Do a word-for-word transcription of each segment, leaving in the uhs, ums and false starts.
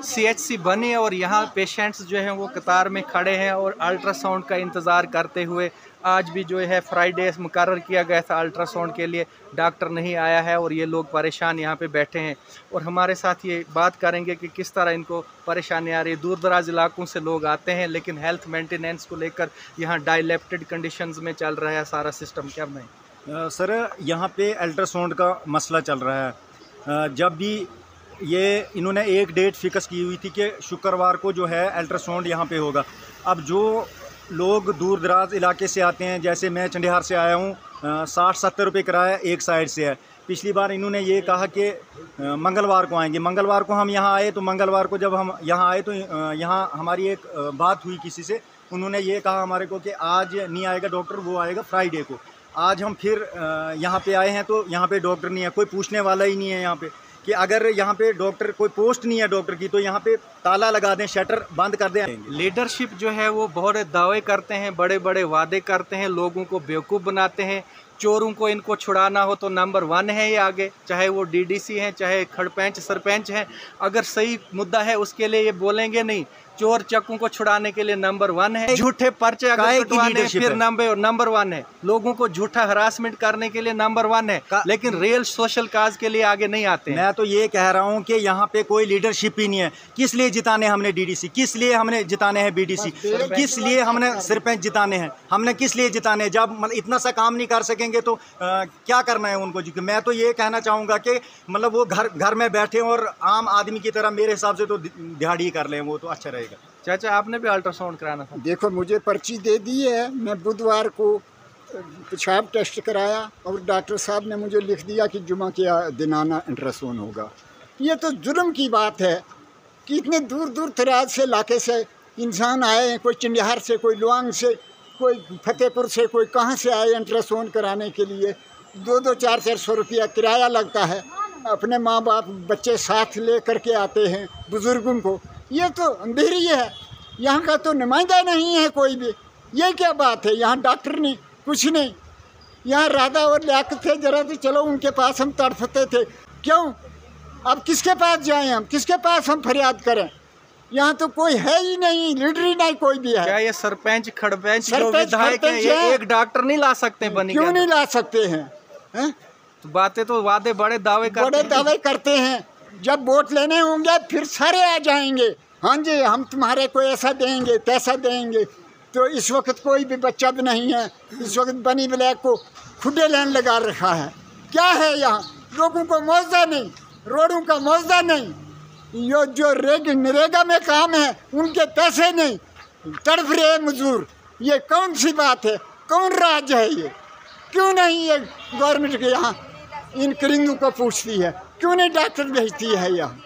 CHC बनी और यहाँ पेशेंट्स जो हैं वो कतार में खड़े हैं और अल्ट्रासाउंड का इंतज़ार करते हुए। आज भी जो है फ्राइडे मुकर्रर किया गया था अल्ट्रासाउंड के लिए, डॉक्टर नहीं आया है और ये लोग परेशान यहाँ पे बैठे हैं। और हमारे साथ ये बात करेंगे कि किस तरह इनको परेशानी आ रही है। दूर दराज इलाकों से लोग आते हैं लेकिन हेल्थ मेंटेनेंस को लेकर यहाँ डायलेप्टेड कंडीशंस में चल रहा है सारा सिस्टम। क्या नहीं सर, यहाँ पे अल्ट्रासाउंड का मसला चल रहा है। जब भी ये इन्होंने एक डेट फिक्स की हुई थी कि शुक्रवार को जो है अल्ट्रासाउंड यहाँ पे होगा। अब जो लोग दूर दराज इलाके से आते हैं, जैसे मैं चंडिहार से आया हूँ, साठ सत्तर रुपये किराया एक साइड से है। पिछली बार इन्होंने ये कहा कि मंगलवार को आएंगे। मंगलवार को हम यहाँ आए तो मंगलवार को जब हम यहाँ आए तो यहाँ हमारी एक बात हुई किसी से, उन्होंने ये कहा हमारे को कि आज नहीं आएगा डॉक्टर, वो आएगा फ्राइडे को। आज हम फिर यहाँ पे आए हैं तो यहाँ पे डॉक्टर नहीं है, कोई पूछने वाला ही नहीं है यहाँ पे कि अगर यहाँ पे डॉक्टर कोई पोस्ट नहीं है डॉक्टर की तो यहाँ पे ताला लगा दें, शटर बंद कर दें। लीडरशिप जो है वो बहुत दावे करते हैं, बड़े बड़े वादे करते हैं, लोगों को बेवकूफ़ बनाते हैं। चोरों को इनको छुड़ाना हो तो नंबर वन है ये आगे, चाहे वो डीडीसी हैं, चाहे खड़पंच सरपंच हैं। अगर सही मुद्दा है उसके लिए ये बोलेंगे नहीं। चोर चक्कों को छुड़ाने के लिए नंबर वन है। झूठे पर्चे अगर कटवाने फिर नंबर नंबर वन है। लोगों को झूठा हरासमेंट करने के लिए नंबर वन है, लेकिन रियल सोशल काज के लिए आगे नहीं आते हैं। मैं तो ये कह रहा हूँ कि यहाँ पे कोई लीडरशिप ही नहीं है। किस लिए जिताने हमने डीडीसी, किस लिए हमने जिताने हैं बीडीसी, किस लिए हमने सरपंच जिताने हैं, हमने किस लिए जिताने? जब मतलब इतना सा काम नहीं कर सकेंगे तो आ, क्या करना है उनको? मैं तो ये कहना चाहूँगा कि मतलब वो घर घर में बैठे और आम आदमी की तरह मेरे हिसाब से तो दिहाड़ी कर लें, वो तो अच्छा रहेगा। चाचा, आपने भी अल्ट्रासाउंड कराना था? देखो, मुझे पर्ची दे दी है। मैं बुधवार को पेशाब टेस्ट कराया और डॉक्टर साहब ने मुझे लिख दिया कि जुमा के दिन आना अल्ट्रासाउंड होगा। ये तो जुर्म की बात है कि इतने दूर दूर दराज से इलाके से इंसान आए हैं, कोई चंडिहार से, कोई लुआंग से, कोई फतेहपुर से, कोई कहाँ से आए अल्ट्रासाउंड कराने के लिए। दो दो चार चार सौ रुपया किराया लगता है। अपने माँ बाप बच्चे साथ ले करके आते हैं बुज़ुर्गों को। ये तो अंधेरी है, यहाँ का तो नुमाइंदा नहीं है कोई भी। ये क्या बात है? यहाँ डॉक्टर नहीं, कुछ नहीं। यहाँ राधा और लियाकत थे, जरा तो चलो उनके पास हम तड़फते थे। क्यों? अब किसके पास जाएं हम, किसके पास हम फरियाद करें? यहाँ तो कोई है ही नहीं, लीडर ही नहीं कोई भी है। क्या ये सरपंच खड़पंच जो विधायक है, ये एक डॉक्टर नहीं ला सकते? बनी क्यों नहीं ला सकते हैं? हैं? तो बातें तो वादे बड़े दावे करते बड़े दावे करते हैं। जब वोट लेने होंगे फिर सारे आ जाएंगे, हाँ जी हम तुम्हारे को ऐसा देंगे तैसा देंगे। तो इस वक्त कोई भी बच्चा भी नहीं है। इस वक्त बनी ब्लैक को खुदे लाइन लगा रखा है। क्या है यहाँ? लोगों को मुआवजा नहीं, रोडों का मुआवजा नहीं, यो जो रेग नरेगा में काम है उनके पैसे नहीं, तड़फ रहे मजदूर। ये कौन सी बात है? कौन राज है ये? क्यों नहीं ये गवर्नमेंट के यहाँ इन करिंदों को पूछती है? क्यों नहीं डॉक्टर भेजती है यहाँ?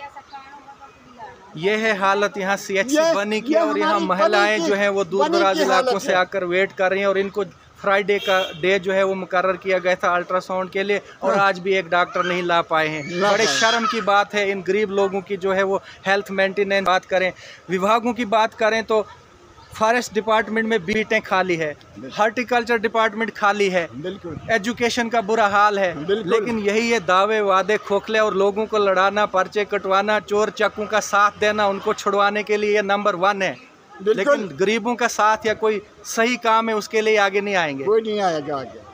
ये है हालत यहाँ सीएचसी बनी की। और यहाँ महिलाएं जो हैं वो दूर दराज इलाकों से आकर वेट कर रही हैं। और इनको फ्राइडे का डे जो है वो मुकर्रर किया गया था अल्ट्रासाउंड के लिए और आज भी एक डॉक्टर नहीं ला पाए हैं। बड़े शर्म की बात है इन गरीब लोगों की जो है वो हेल्थ मेंटेनेंस। बात करें विभागों की, बात करें तो फॉरेस्ट डिपार्टमेंट में बीटें खाली है, हॉर्टिकल्चर डिपार्टमेंट खाली है, बिल्कुल एजुकेशन का बुरा हाल है। लेकिन यही ये दावे वादे खोखले और लोगों को लड़ाना, पर्चे कटवाना, चोर चक्कों का साथ देना, उनको छुड़वाने के लिए ये नंबर वन है। लेकिन गरीबों का साथ या कोई सही काम है उसके लिए आगे नहीं आएंगे। कोई नहीं आएगा आगे।